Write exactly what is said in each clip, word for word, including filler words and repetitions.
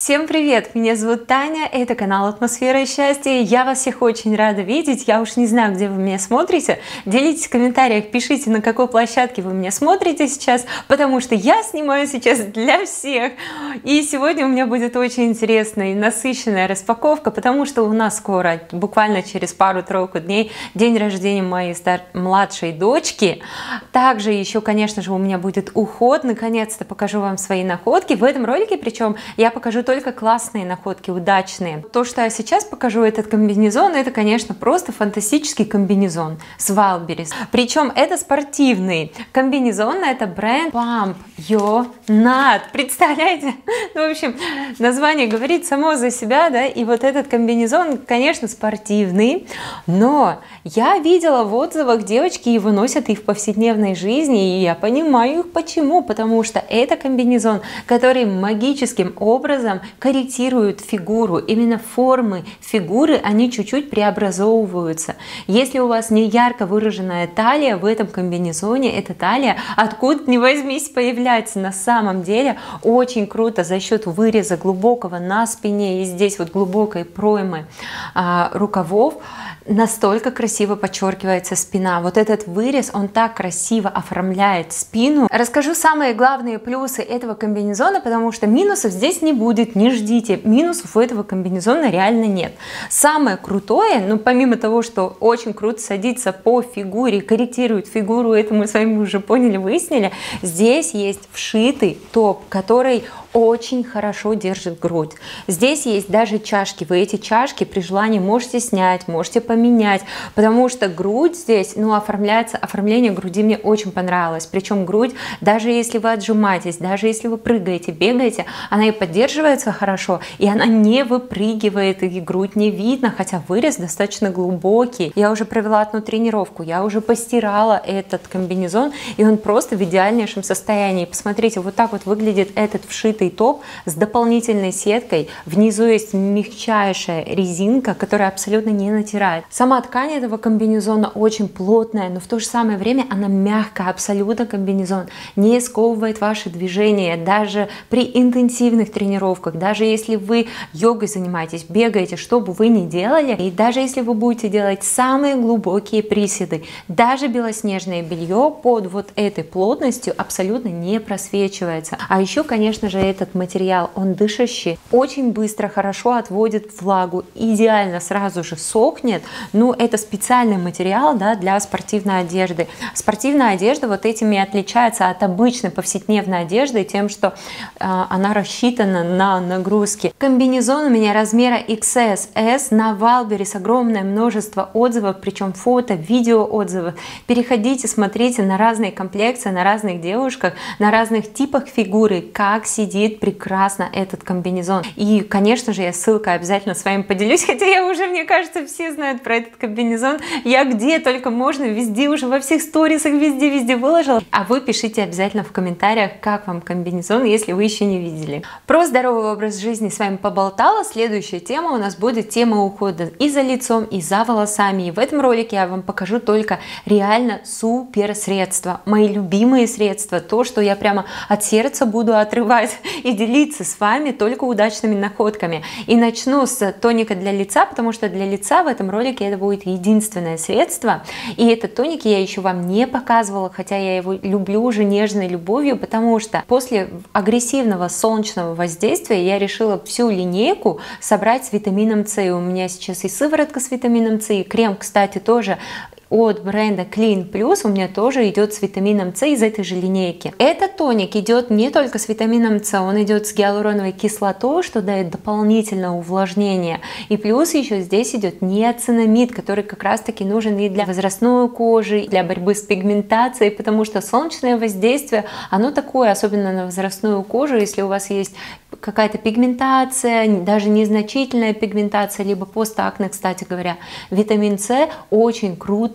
Всем привет! Меня зовут Таня, это канал Атмосфера счастья. Я вас всех очень рада видеть. Я уж не знаю, где вы меня смотрите. Делитесь в комментариях, пишите, на какой площадке вы меня смотрите сейчас, потому что я снимаю сейчас для всех. И сегодня у меня будет очень интересная и насыщенная распаковка, потому что у нас скоро, буквально через пару-тройку дней, день рождения моей стар... младшей дочки. Также еще, конечно же, у меня будет уход. Наконец-то покажу вам свои находки. В этом ролике, причем, я покажу только классные находки, удачные. То, что я сейчас покажу, этот комбинезон, это, конечно, просто фантастический комбинезон с Wildberries. Причем это спортивный комбинезон, это бренд Pump Your Nut. Представляете? Ну, в общем, название говорит само за себя, да, и вот этот комбинезон, конечно, спортивный, но я видела в отзывах, девочки его носят и в повседневной жизни, и я понимаю их почему, потому что это комбинезон, который магическим образом корректирует фигуру, именно формы фигуры, они чуть-чуть преобразовываются. Если у вас не ярко выраженная талия, в этом комбинезоне эта талия откуда ни возьмись появляется. На самом деле очень круто за счет выреза глубокого на спине и здесь вот глубокой проймы а, рукавов настолько красиво подчеркивается спина. Вот этот вырез, он так красиво оформляет спину. Расскажу самые главные плюсы этого комбинезона, потому что минусов здесь не будет, не ждите. Минусов у этого комбинезона реально нет. Самое крутое, ну помимо того, что очень круто садится по фигуре, корректирует фигуру, это мы с вами уже поняли, выяснили, здесь есть вшитый топ, который очень хорошо держит грудь. Здесь есть даже чашки. Вы эти чашки при желании можете снять, можете поменять, потому что грудь здесь, ну, оформляется, оформление груди мне очень понравилось. Причем грудь, даже если вы отжимаетесь, даже если вы прыгаете, бегаете, она и поддерживается хорошо, и она не выпрыгивает, и грудь не видно, хотя вырез достаточно глубокий. Я уже провела одну тренировку, я уже постирала этот комбинезон, и он просто в идеальнейшем состоянии. Посмотрите, вот так вот выглядит этот вшитый топ с дополнительной сеткой. Внизу есть мягчайшая резинка, которая абсолютно не натирает. Сама ткань этого комбинезона очень плотная, но в то же самое время она мягкая, абсолютно комбинезон. Не сковывает ваши движения, даже при интенсивных тренировках, даже если вы йогой занимаетесь, бегаете, что бы вы ни делали, и даже если вы будете делать самые глубокие приседы, даже белоснежное белье под вот этой плотностью абсолютно не просвечивается. А еще, конечно же, этот материал, он дышащий, очень быстро, хорошо отводит влагу, идеально сразу же сохнет. Ну, это специальный материал, да, для спортивной одежды. Спортивная одежда вот этим и отличается от обычной повседневной одежды тем, что э, она рассчитана на нагрузки. Комбинезон у меня размера икс эс эс на Wildberries, огромное множество отзывов, причем фото, видео отзывов. Переходите, смотрите на разные комплекции, на разных девушках, на разных типах фигуры, как сидит прекрасно этот комбинезон. И, конечно же, я ссылкой обязательно с вами поделюсь, хотя я уже, мне кажется, все знают про этот комбинезон. Я где только можно, везде уже, во всех сторисах, везде-везде выложила. А вы пишите обязательно в комментариях, как вам комбинезон, если вы еще не видели. Про здоровый образ жизни с вами поболтала. Следующая тема у нас будет тема ухода и за лицом, и за волосами. И в этом ролике я вам покажу только реально супер средства. Мои любимые средства. То, что я прямо от сердца буду отрывать и делиться с вами только удачными находками. И начну с тоника для лица, потому что для лица в этом ролике это будет единственное средство. И этот тоник я еще вам не показывала, хотя я его люблю уже нежной любовью, потому что после агрессивного солнечного воздействия я решила всю линейку собрать с витамином С. У меня сейчас и сыворотка с витамином С, и крем, кстати, тоже от бренда Clean Plus у меня тоже идет с витамином С из этой же линейки. Этот тоник идет не только с витамином С, он идет с гиалуроновой кислотой, что дает дополнительное увлажнение. И плюс еще здесь идет неоцинамид, который как раз таки нужен и для возрастной кожи, и для борьбы с пигментацией, потому что солнечное воздействие, оно такое, особенно на возрастную кожу, если у вас есть какая-то пигментация, даже незначительная пигментация, либо постакне, кстати говоря, витамин С очень круто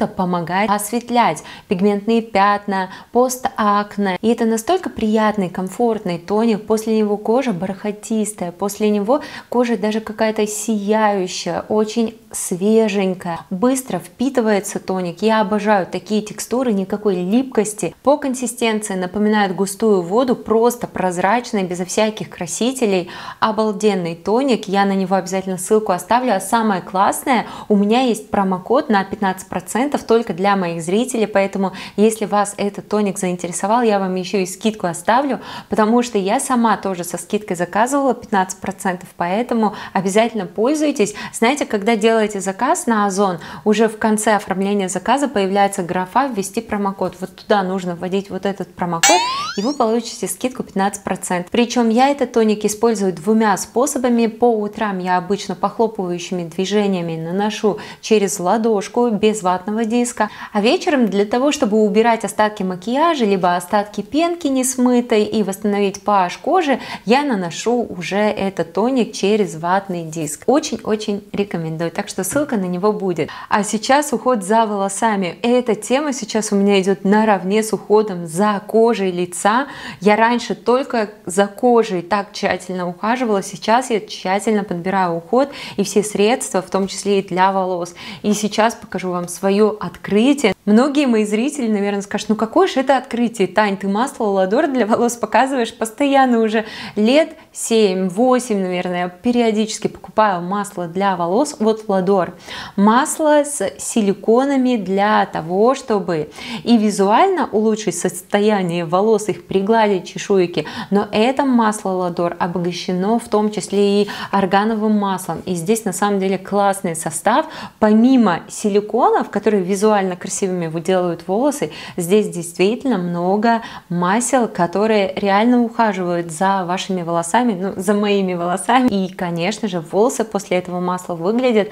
продукта помогает осветлять пигментные пятна, постакне. И это настолько приятный, комфортный тоник. После него кожа бархатистая, после него кожа даже какая-то сияющая, очень свеженькая. Быстро впитывается тоник. Я обожаю такие текстуры, никакой липкости. По консистенции напоминает густую воду, просто прозрачный, безо всяких красителей. Обалденный тоник. Я на него обязательно ссылку оставлю. А самое классное, у меня есть промокод на пятнадцать процентов только для моих зрителей, поэтому если вас этот тоник заинтересовал, я вам еще и скидку оставлю, потому что я сама тоже со скидкой заказывала пятнадцать процентов, поэтому обязательно пользуйтесь. Знаете, когда делаете заказ на Озон, уже в конце оформления заказа появляется графа «Ввести промокод». Вот туда нужно вводить вот этот промокод, и вы получите скидку пятнадцать процентов. Причем я этот тоник использую двумя способами. По утрам я обычно похлопывающими движениями наношу через ладошку без ватного диска, а вечером для того, чтобы убирать остатки макияжа либо остатки пенки не смытой и восстановить pH кожи, я наношу уже этот тоник через ватный диск. Очень-очень рекомендую, так что ссылка на него будет. А сейчас уход за волосами. Эта тема сейчас у меня идет наравне с уходом за кожей лица. Я раньше только за кожей так тщательно ухаживала, сейчас я тщательно подбираю уход и все средства, в том числе и для волос. И сейчас покажу вам свое открытие. Многие мои зрители, наверное, скажут: ну какое же это открытие, Тань, ты масло Ладор для волос показываешь постоянно уже лет семь-восемь, наверное, я периодически покупаю масло для волос от Ладор. Масло с силиконами для того, чтобы и визуально улучшить состояние волос, их пригладить чешуйки, но это масло Ладор обогащено в том числе и органовым маслом. И здесь на самом деле классный состав. Помимо силиконов, которые визуально красивыми выделывают волосы, здесь действительно много масел, которые реально ухаживают за вашими волосами, ну, за моими волосами. И, конечно же, волосы после этого масла выглядят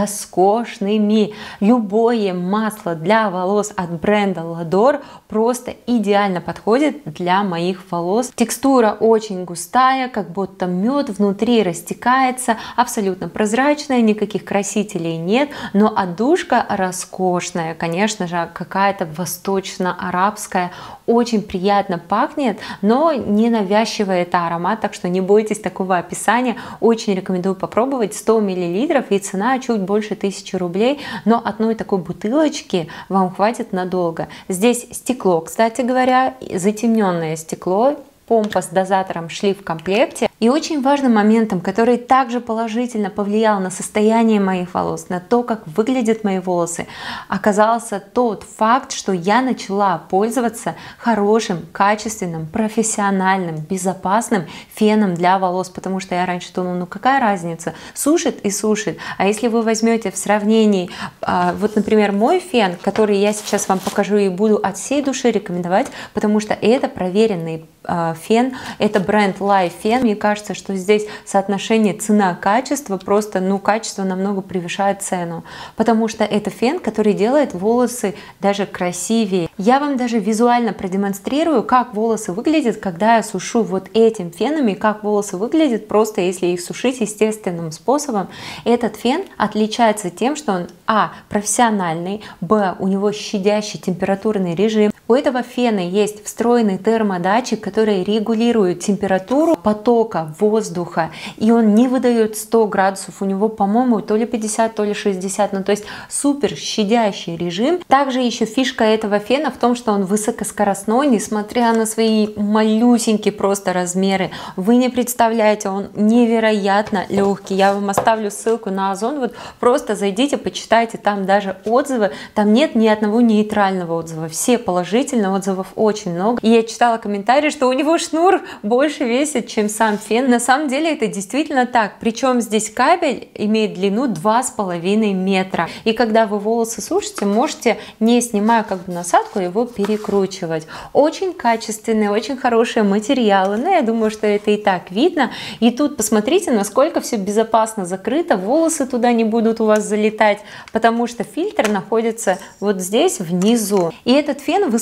роскошными. Любое масло для волос от бренда Ладор просто идеально подходит для моих волос. Текстура очень густая, как будто мед, внутри растекается, абсолютно прозрачная, никаких красителей нет, но отдушка роскошная, конечно же, какая-то восточно-арабская, очень приятно пахнет, но не навязчивый это аромат, так что не бойтесь такого описания. Очень рекомендую попробовать. Сто миллилитров и цена чуть больше тысячи рублей, но одной такой бутылочки вам хватит надолго. Здесь стекло, кстати говоря, затемненное стекло, помпа с дозатором шли в комплекте. И очень важным моментом, который также положительно повлиял на состояние моих волос, на то, как выглядят мои волосы, оказался тот факт, что я начала пользоваться хорошим, качественным, профессиональным, безопасным феном для волос, потому что я раньше думала, ну какая разница, сушит и сушит. А если вы возьмете в сравнении, вот, например, мой фен, который я сейчас вам покажу и буду от всей души рекомендовать, потому что это проверенный фен, это бренд Life Fan. Мне кажется, что здесь соотношение цена-качество просто, ну, качество намного превышает цену, потому что это фен, который делает волосы даже красивее. Я вам даже визуально продемонстрирую, как волосы выглядят, когда я сушу вот этим феном, и как волосы выглядят просто, если их сушить естественным способом. Этот фен отличается тем, что он а. профессиональный, б. у него щадящий температурный режим. У этого фена есть встроенный термодатчик, который регулирует температуру потока воздуха, и он не выдает сто градусов, у него, по-моему, то ли пятьдесят, то ли шестьдесят, ну то есть супер щадящий режим. Также еще фишка этого фена в том, что он высокоскоростной, несмотря на свои малюсенькие просто размеры. Вы не представляете, он невероятно легкий. Я вам оставлю ссылку на Озон, вот просто зайдите, почитайте, там даже отзывы, там нет ни одного нейтрального отзыва, все положительные, отзывов очень много. И я читала комментарии, что у него шнур больше весит, чем сам фен. На самом деле это действительно так. Причем здесь кабель имеет длину два с половиной метра. И когда вы волосы сушите, можете, не снимая как бы насадку, его перекручивать. Очень качественные, очень хорошие материалы. Но я думаю, что это и так видно. И тут посмотрите, насколько все безопасно закрыто. Волосы туда не будут у вас залетать, потому что фильтр находится вот здесь внизу. И этот фен высоко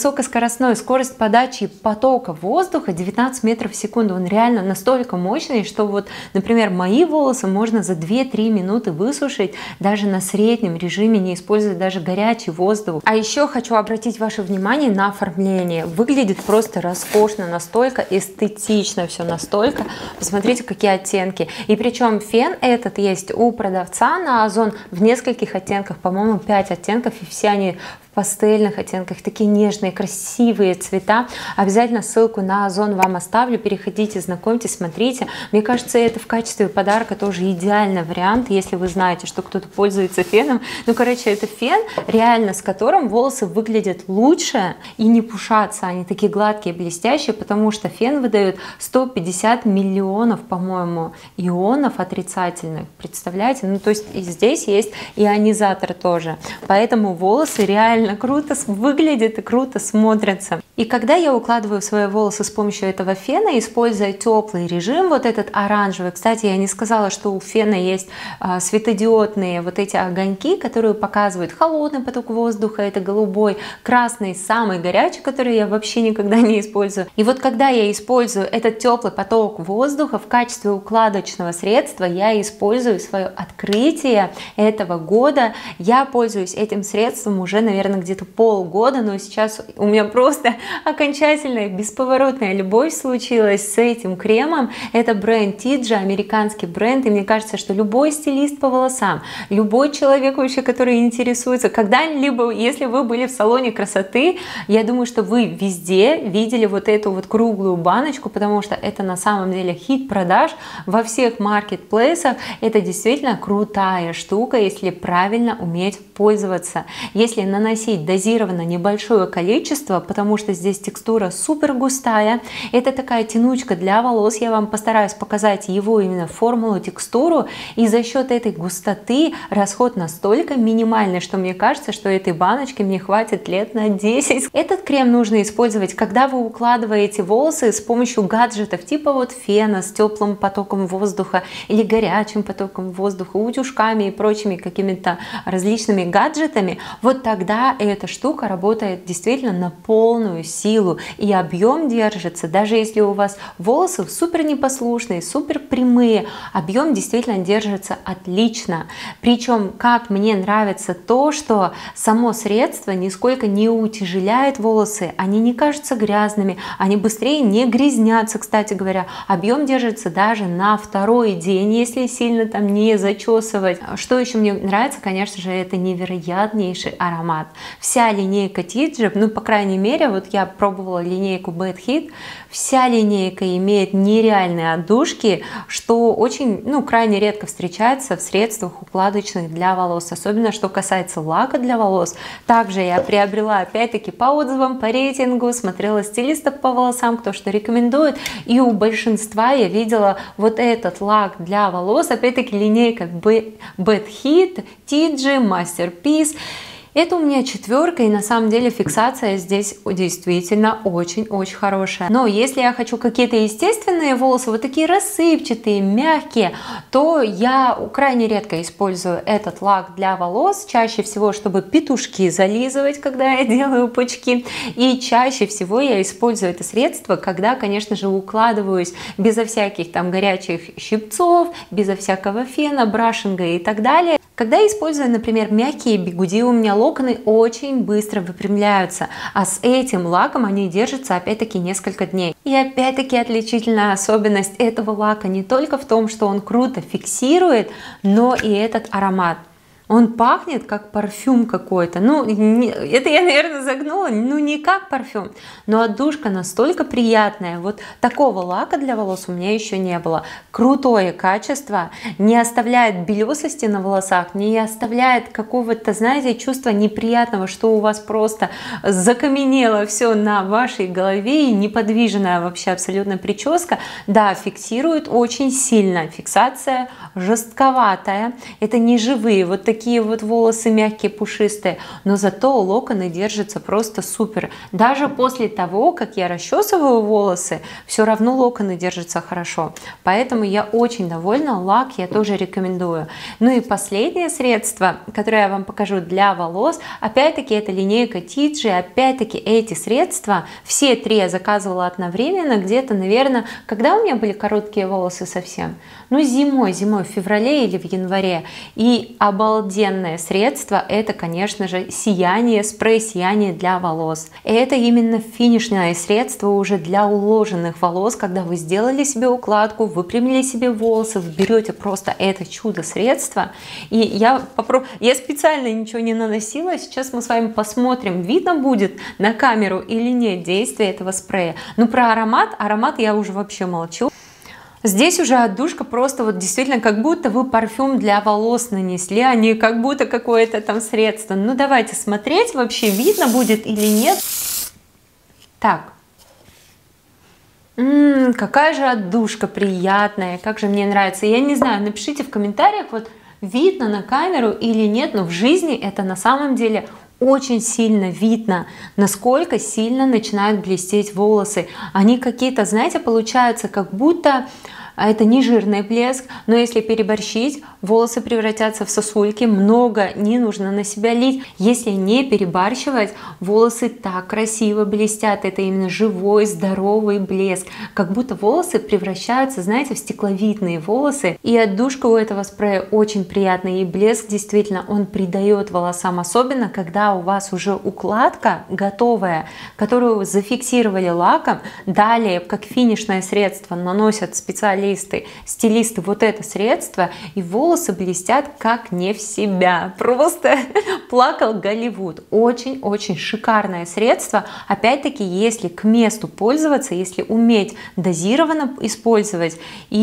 высокоскоростной, скорость подачи потока воздуха девятнадцать метров в секунду. Он реально настолько мощный, что вот, например, мои волосы можно за две-три минуты высушить даже на среднем режиме, не используя даже горячий воздух. А еще хочу обратить ваше внимание на оформление. Выглядит просто роскошно, настолько эстетично все, настолько. Посмотрите, какие оттенки. И причем фен этот есть у продавца на Озон в нескольких оттенках, по-моему, пять оттенков, и все они в пастельных оттенках, такие нежные, красивые цвета. Обязательно ссылку на Озон вам оставлю, переходите, знакомьтесь, смотрите. Мне кажется, это в качестве подарка тоже идеальный вариант, если вы знаете, что кто-то пользуется феном. Ну, короче, это фен, реально, с которым волосы выглядят лучше и не пушатся, они такие гладкие, блестящие, потому что фен выдает сто пятьдесят миллионов, по-моему, ионов отрицательных, представляете? Ну, то есть и здесь есть ионизатор тоже, поэтому волосы реально круто выглядят и круто смотрятся. И когда я укладываю свои волосы с помощью этого фена, используя теплый режим, вот этот оранжевый, кстати, я не сказала, что у фена есть а, светодиодные вот эти огоньки, которые показывают холодный поток воздуха, это голубой, красный, самый горячий, который я вообще никогда не использую. И вот когда я использую этот теплый поток воздуха в качестве укладочного средства, я использую свое открытие этого года. Я пользуюсь этим средством уже, наверное, где-то полгода, но сейчас у меня просто окончательная бесповоротная любовь случилась с этим кремом. Это бренд ти джи, американский бренд, и мне кажется, что любой стилист по волосам, любой человек вообще, который интересуется, когда-либо, если вы были в салоне красоты, я думаю, что вы везде видели вот эту вот круглую баночку, потому что это на самом деле хит продаж во всех маркетплейсах. Это действительно крутая штука, если правильно уметь пользоваться. Если наносить дозированно небольшое количество, потому что здесь текстура супер густая, это такая тянучка для волос, я вам постараюсь показать его именно формулу, текстуру, и за счет этой густоты расход настолько минимальный, что мне кажется, что этой баночки мне хватит лет на десять. Этот крем нужно использовать, когда вы укладываете волосы с помощью гаджетов, типа вот фена с теплым потоком воздуха или горячим потоком воздуха, утюжками и прочими какими-то различными гаджетами. Вот тогда эта штука работает действительно на полную силу, и объем держится, даже если у вас волосы супер непослушные, супер прямые, объем действительно держится отлично. Причем, как мне нравится то, что само средство нисколько не утяжеляет волосы, они не кажутся грязными, они быстрее не грязнятся, кстати говоря. Объем держится даже на второй день, если сильно там не зачесывать. Что еще мне нравится, конечно же, это невероятнейший аромат. Вся линейка ти джи, ну, по крайней мере, вот я пробовала линейку Bad Heat, вся линейка имеет нереальные отдушки, что очень, ну, крайне редко встречается в средствах укладочных для волос, особенно что касается лака для волос. Также я приобрела, опять-таки, по отзывам, по рейтингу, смотрела стилистов по волосам, кто что рекомендует, и у большинства я видела вот этот лак для волос, опять-таки линейка Bad Heat, ти джи, Masterpiece. Это у меня четверка, и на самом деле фиксация здесь действительно очень-очень хорошая. Но если я хочу какие-то естественные волосы, вот такие рассыпчатые, мягкие, то я крайне редко использую этот лак для волос, чаще всего, чтобы петушки зализывать, когда я делаю пучки, и чаще всего я использую это средство, когда, конечно же, укладываюсь безо всяких там горячих щипцов, безо всякого фена, брашинга и так далее. Когда я использую, например, мягкие бигуди, у меня локоны очень быстро выпрямляются, а с этим лаком они держатся опять-таки несколько дней. И опять-таки отличительная особенность этого лака не только в том, что он круто фиксирует, но и этот аромат. Он пахнет как парфюм какой-то. Ну, не, это я, наверное, загнула. Ну, не как парфюм, но отдушка настолько приятная. Вот такого лака для волос у меня еще не было. Крутое качество, не оставляет белесости на волосах, не оставляет какого-то, знаете, чувства неприятного, что у вас просто закаменело все на вашей голове и неподвижная вообще абсолютно прическа. Да, фиксирует очень сильно. Фиксация жестковатая. Это не живые вот такие такие вот волосы мягкие, пушистые, но зато локоны держатся просто супер. Даже после того, как я расчесываю волосы, все равно локоны держатся хорошо. Поэтому я очень довольна, лак я тоже рекомендую. Ну и последнее средство, которое я вам покажу для волос, опять-таки это линейка ти джи, опять-таки эти средства, все три я заказывала одновременно, где-то, наверное, когда у меня были короткие волосы совсем? Ну зимой, зимой, в феврале или в январе. И обалденное средство, это, конечно же, сияние, спрей сияние для волос. Это именно финишное средство уже для уложенных волос, когда вы сделали себе укладку, выпрямили себе волосы, вы берете просто это чудо-средство. И я попробую, я специально ничего не наносила, сейчас мы с вами посмотрим, видно будет на камеру или нет действие этого спрея. Ну про аромат, аромат я уже вообще молчу. Здесь уже отдушка просто вот действительно как будто вы парфюм для волос нанесли, а не как будто какое-то там средство. Ну давайте смотреть, вообще видно будет или нет. Так. М-м, какая же отдушка приятная, как же мне нравится. Я не знаю, напишите в комментариях, вот видно на камеру или нет, но в жизни это на самом деле очень сильно видно, насколько сильно начинают блестеть волосы. Они какие-то, знаете, получаются как будто это не жирный блеск, но если переборщить, волосы превратятся в сосульки, много не нужно на себя лить. Если не перебарщивать, волосы так красиво блестят, это именно живой, здоровый блеск, как будто волосы превращаются, знаете, в стекловидные волосы. И отдушка у этого спрея очень приятная, и блеск действительно он придает волосам, особенно когда у вас уже укладка готовая, которую вы зафиксировали лаком, далее как финишное средство наносят специалисты, стилисты вот это средство, и волосы блестят как не в себя. Просто плакал Голливуд. Очень-очень шикарное средство. Опять-таки, если к месту пользоваться, если уметь дозированно использовать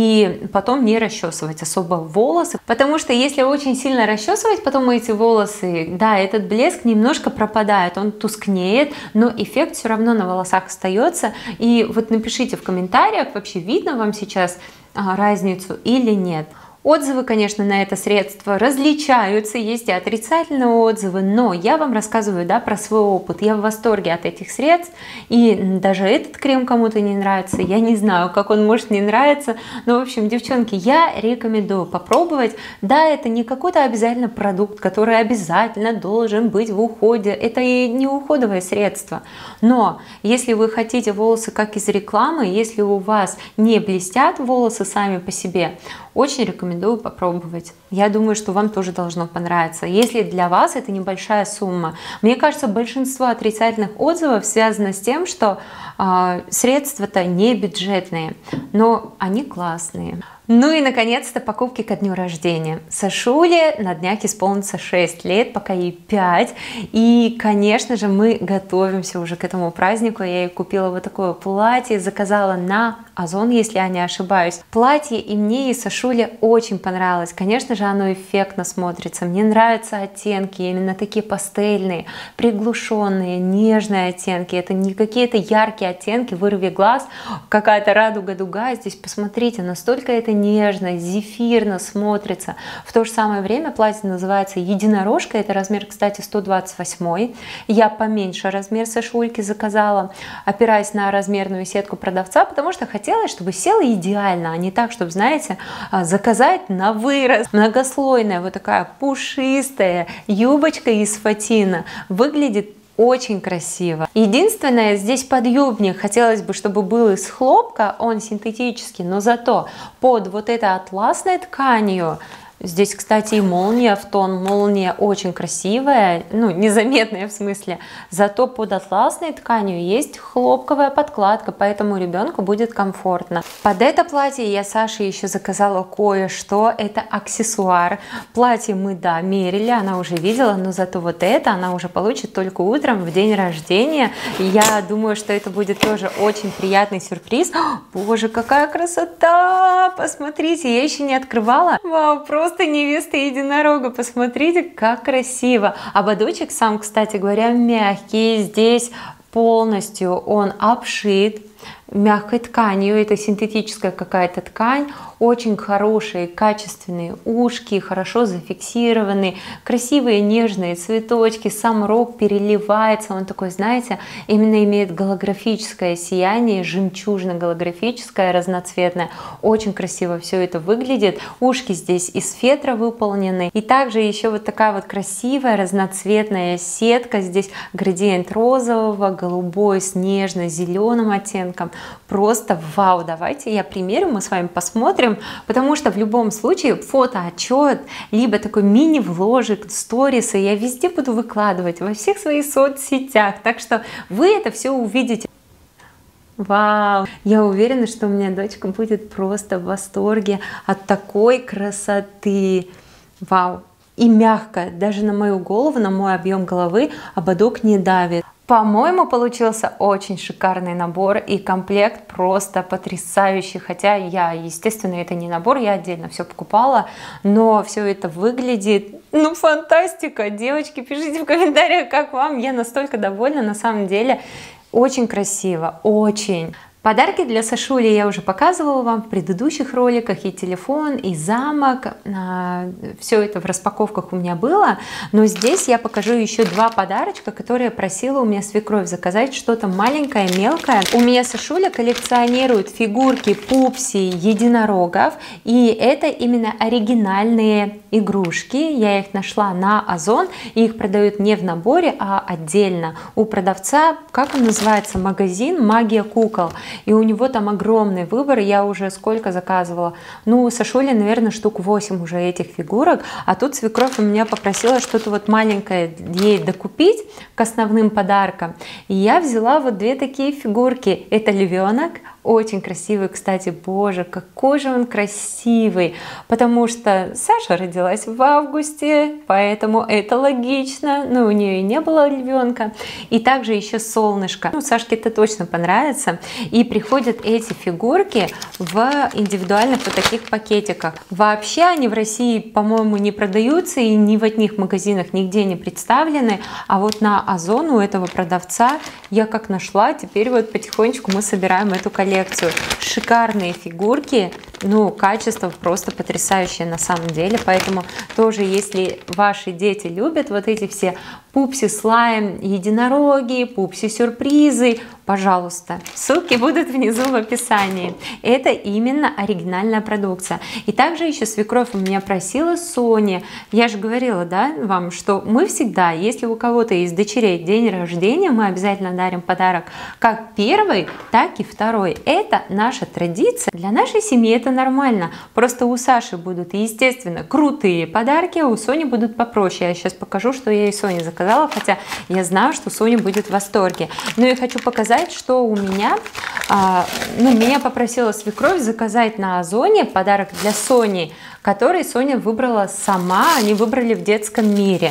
и потом не расчесывать особо волосы, потому что если очень сильно расчесывать потом эти волосы, да, этот блеск немножко пропадает, он тускнеет, но эффект все равно на волосах остается. И вот напишите в комментариях, вообще видно вам сейчас разницу или нет. Отзывы, конечно, на это средство различаются, есть и отрицательные отзывы, но я вам рассказываю, да, про свой опыт. Я в восторге от этих средств, и даже этот крем кому-то не нравится, я не знаю, как он может не нравиться, но, в общем, девчонки, я рекомендую попробовать. Да, это не какой-то обязательно продукт, который обязательно должен быть в уходе, это и не уходовое средство, но если вы хотите волосы как из рекламы, если у вас не блестят волосы сами по себе, очень рекомендую попробовать. Я думаю, что вам тоже должно понравиться. Если для вас это небольшая сумма. Мне кажется, большинство отрицательных отзывов связано с тем, что э, средства-то не бюджетные, но они классные. Ну и, наконец-то, покупки ко дню рождения. Сашуле на днях исполнится шесть лет, пока ей пять. И, конечно же, мы готовимся уже к этому празднику. Я ей купила вот такое платье, заказала на Озон, если я не ошибаюсь. Платье и мне, и Сашуле очень понравилось. Конечно же, оно эффектно смотрится. Мне нравятся оттенки, именно такие пастельные, приглушенные, нежные оттенки. Это не какие-то яркие оттенки, вырви глаз, какая-то радуга-дуга. Здесь, посмотрите, настолько это нежно, зефирно смотрится. В то же самое время платье называется единорожка. Это размер, кстати, сто двадцать восемь. Я поменьше размер Сашульки заказала, опираясь на размерную сетку продавца, потому что хотелось, чтобы село идеально, а не так, чтобы, знаете, заказать на вырос. Многослойная, вот такая пушистая юбочка из фатина. Выглядит очень красиво. Единственное, здесь подъюбник хотелось бы, чтобы был из хлопка, он синтетический, но зато под вот этой атласной тканью. Здесь, кстати, и молния в тон. Молния очень красивая, ну, незаметная в смысле. Зато под атласной тканью есть хлопковая подкладка, поэтому ребенку будет комфортно. Под это платье я Саше еще заказала кое-что. Это аксессуар. Платье мы, да, мерили, она уже видела, но зато вот это она уже получит только утром в день рождения. Я думаю, что это будет тоже очень приятный сюрприз. О, боже, какая красота! Посмотрите, я еще не открывала. Вау, просто Просто невеста единорога, посмотрите, как красиво. Ободочек сам, кстати говоря, мягкий, здесь полностью он обшит. мягкой тканью, это синтетическая какая-то ткань, очень хорошие, качественные ушки, хорошо зафиксированы, красивые нежные цветочки, сам рог переливается, он такой, знаете, именно имеет голографическое сияние, жемчужно-голографическое, разноцветное, очень красиво все это выглядит, ушки здесь из фетра выполнены, и также еще вот такая вот красивая разноцветная сетка, здесь градиент розового, голубой с нежно-зеленым оттенком, просто вау. Давайте я примерю, мы с вами посмотрим, потому что в любом случае фотоотчет, либо такой мини-вложик, сторисы я везде буду выкладывать, во всех своих соцсетях, так что вы это все увидите. Вау! Я уверена, что у меня дочка будет просто в восторге от такой красоты. Вау! И мягко, даже на мою голову, на мой объем головы ободок не давит. По-моему, получился очень шикарный набор, и комплект просто потрясающий. Хотя я, естественно, это не набор, я отдельно все покупала, но все это выглядит, ну, фантастика. Девочки, пишите в комментариях, как вам. Я настолько довольна, на самом деле. Очень красиво, очень. Подарки для Сашули я уже показывала вам в предыдущих роликах, и телефон, и замок, все это в распаковках у меня было, но здесь я покажу еще два подарочка, которые просила у меня свекровь заказать, что-то маленькое, мелкое. У меня Сашуля коллекционирует фигурки пупси единорогов, и это именно оригинальные игрушки, я их нашла на Озон, и их продают не в наборе, а отдельно у продавца, как он называется, магазин «Магия кукол». И у него там огромный выбор, я уже сколько заказывала, ну, у Сашули, наверное, штук восемь уже этих фигурок, а тут свекровь у меня попросила что-то вот маленькое ей докупить к основным подаркам, и я взяла вот две такие фигурки, это львенок, очень красивый, кстати, боже, какой же он красивый, потому что Саша родилась в августе, поэтому это логично, но у нее и не было львенка, и также еще солнышко, ну, Сашке это точно понравится, и приходят эти фигурки в индивидуальных вот таких пакетиках. Вообще они в России, по-моему, не продаются, и ни в одних магазинах нигде не представлены, а вот на Озон у этого продавца я как нашла, теперь вот потихонечку мы собираем эту коллекцию. Шикарные фигурки, ну, качество просто потрясающее на самом деле, поэтому тоже, если ваши дети любят вот эти все пупси слайм, единороги, пупси сюрпризы, пожалуйста, ссылки будут внизу в описании. Это именно оригинальная продукция. И также еще свекровь у меня просила Сони, я же говорила, да, вам, что мы всегда, если у кого-то из дочерей день рождения, мы обязательно дарим подарок как первый, так и второй. Это наша традиция. Для нашей семьи это нормально. Просто у Саши будут, естественно, крутые подарки, а у Сони будут попроще. Я сейчас покажу, что я и Соне заказала, хотя я знаю, что Соня будет в восторге. Но я хочу показать, что у меня, а, ну, меня попросила свекровь заказать на Озоне подарок для Сони, который Соня выбрала сама, они выбрали в детском мире.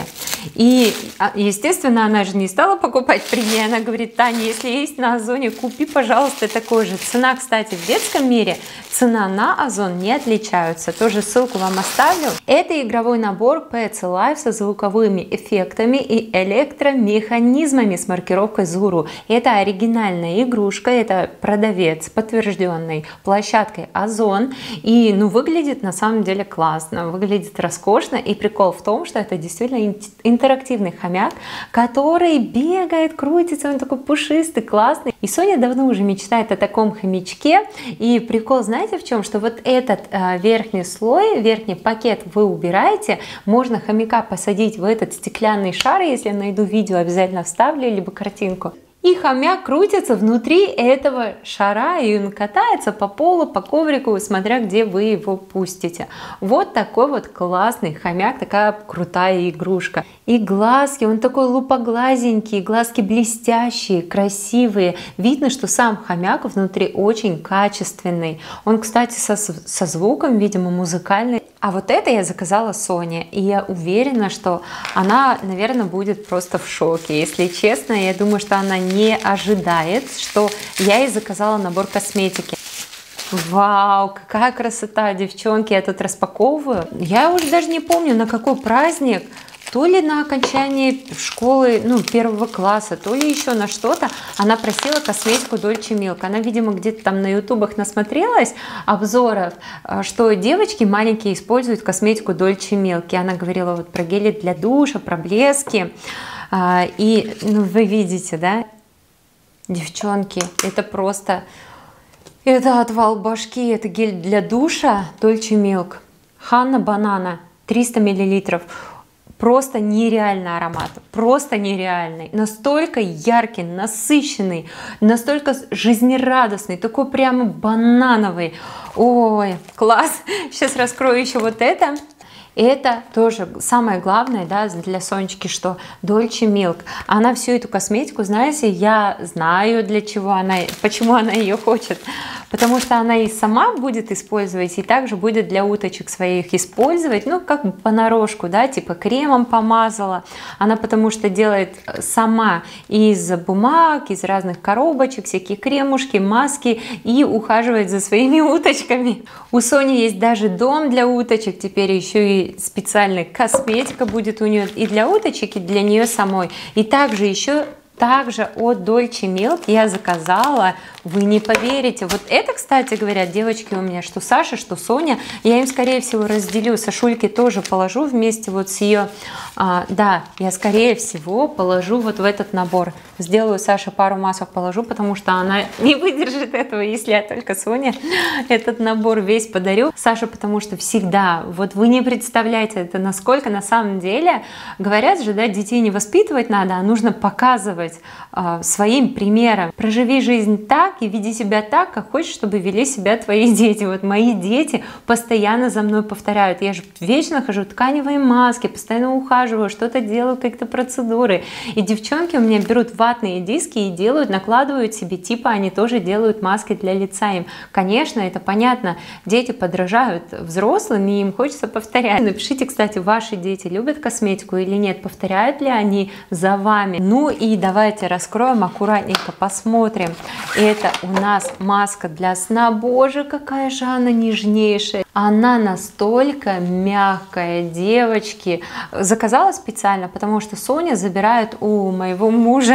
И, естественно, она же не стала покупать при ней, она говорит: Таня, если есть на Озоне, купи, пожалуйста, такой же. Цена, кстати, в детском мире, цена на Озон не отличаются, тоже ссылку вам оставлю. Это игровой набор пи си Life со звуковыми эффектами и электромеханизмами с маркировкой Zuru. Это оригинальная игрушка, это продавец, подтвержденный площадкой Озон, и, ну, выглядит на самом деле классно, выглядит роскошно, и прикол в том, что это действительно интерактивный хомяк, который бегает, крутится, он такой пушистый, классный. И Соня давно уже мечтает о таком хомячке, и прикол, знаете, в чем? Что вот этот э, верхний слой, верхний пакет вы убираете, можно хомяка посадить в этот стеклянный шар, если я найду видео, обязательно вставлю, либо картинку. И хомяк крутится внутри этого шара, и он катается по полу, по коврику, смотря где вы его пустите. Вот такой вот классный хомяк, такая крутая игрушка. И глазки, он такой лупоглазенький, глазки блестящие, красивые. Видно, что сам хомяк внутри очень качественный. Он, кстати, со, со звуком, видимо, музыкальный. А вот это я заказала Соне, и я уверена, что она, наверное, будет просто в шоке. Если честно, я думаю, что она не ожидает, что я ей заказала набор косметики. Вау, какая красота, девчонки, я тут распаковываю. Я уже даже не помню, на какой праздник то ли на окончании школы, ну, первого класса, то ли еще на что-то, она просила косметику Dolce Milk. Она, видимо, где-то там на ютубах насмотрелась обзоров, что девочки маленькие используют косметику Dolce Milk. И она говорила вот про гели для душа, про блески. И ну, вы видите, да, девчонки, это просто, это отвал башки, это гель для душа Dolce Milk. Ханна Банана, триста миллилитров. Просто нереальный аромат, просто нереальный, настолько яркий, насыщенный, настолько жизнерадостный, такой прямо банановый. Ой, класс! Сейчас раскрою еще вот это. Это тоже самое главное, да, для Сонечки, что Dolce Milk. Она всю эту косметику, знаете, я знаю, для чего она, почему она ее хочет. Потому что она и сама будет использовать, и также будет для уточек своих использовать, ну, как бы понарошку, да, типа кремом помазала. Она потому что делает сама из бумаг, из разных коробочек, всякие кремушки, маски, и ухаживает за своими уточками. У Сони есть даже дом для уточек, теперь еще и специальная косметика будет у нее и для уточек, и для нее самой. И также еще также от Dolce Milk я заказала, вы не поверите, вот это, кстати говоря, девочки у меня, что Саша, что Соня, я им скорее всего разделю, Сашульке тоже положу вместе вот с ее, а, да, я скорее всего положу вот в этот набор, сделаю Саше пару масок положу, потому что она не выдержит этого, если я только Соне этот набор весь подарю. Саша, потому что всегда, вот вы не представляете это, насколько на самом деле, говорят же, да, детей не воспитывать надо, а нужно показывать э, своим примером. Проживи жизнь так и веди себя так, как хочешь, чтобы вели себя твои дети. Вот мои дети постоянно за мной повторяют. Я же вечно хожу в тканевые маски, постоянно ухаживаю, что-то делаю, какие-то процедуры. И девчонки у меня берут ватные диски и делают, накладывают себе, типа они тоже делают маски для лица им. Конечно, это понятно, дети подражают взрослым, и им хочется повторять. Напишите, кстати, ваши дети любят косметику или нет, повторяют ли они за вами. Ну и давайте раскроем аккуратненько, посмотрим. Это у нас маска для сна. Боже, какая же она нежнейшая. Она настолько мягкая, девочки. Заказала специально, потому что Соня забирает у моего мужа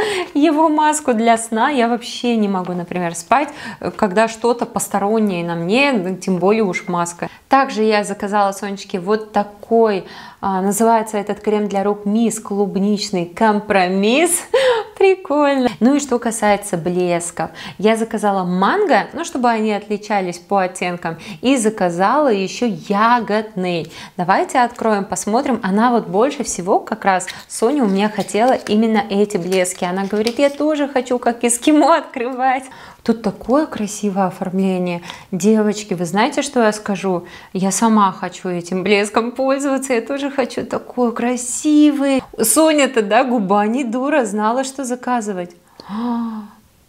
его маску для сна. Я вообще не могу, например, спать, когда что-то постороннее на мне, тем более уж маска. Также я заказала Сонечке вот такой, называется этот крем для рук Мисс Клубничный компромисс. Прикольно. Ну и что касается блесков, я заказала манго, ну чтобы они отличались по оттенкам, и заказала еще ягодный. Давайте откроем, посмотрим. Она вот больше всего как раз, Соня у меня хотела именно эти блески. Она говорит, я тоже хочу как эскимо открывать. Тут такое красивое оформление. Девочки, вы знаете, что я скажу? Я сама хочу этим блеском пользоваться. Я тоже хочу такой красивый. Соня-то, да, губа не дура, знала, что заказывать. А,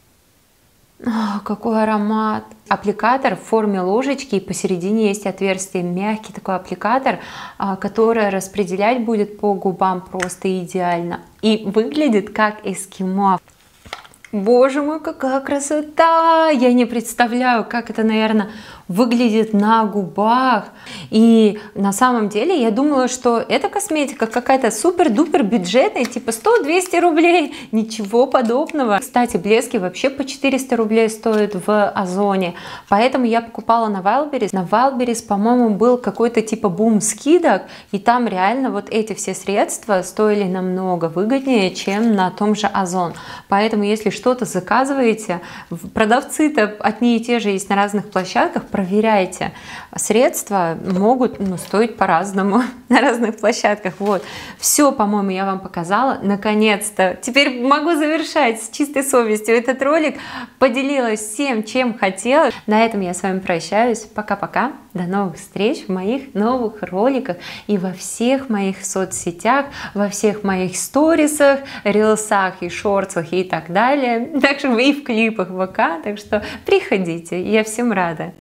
а, какой аромат. Аппликатор в форме ложечки, и посередине есть отверстие. Мягкий такой аппликатор, который распределять будет по губам просто идеально. И выглядит как эскимо. Боже мой, какая красота! Я не представляю, как это, наверное, выглядит на губах. И на самом деле я думала, что эта косметика какая-то супер-дупер бюджетная, типа сто-двести рублей. Ничего подобного. Кстати, блески вообще по четыреста рублей стоят в Озоне. Поэтому я покупала на Wildberries. На Wildberries, по-моему, был какой-то типа бум скидок. И там реально вот эти все средства стоили намного выгоднее, чем на том же Озон. Поэтому, если что-то заказываете, продавцы-то одни и те же есть на разных площадках, проверяйте. Средства могут, ну, стоить по-разному на разных площадках. Вот. Все, по-моему, я вам показала. Наконец-то. Теперь могу завершать с чистой совестью этот ролик. Поделилась всем, чем хотела. На этом я с вами прощаюсь. Пока-пока. До новых встреч в моих новых роликах и во всех моих соцсетях, во всех моих сторисах, рилсах и шортсах и так далее. Также и в клипах ВК. Так что приходите. Я всем рада.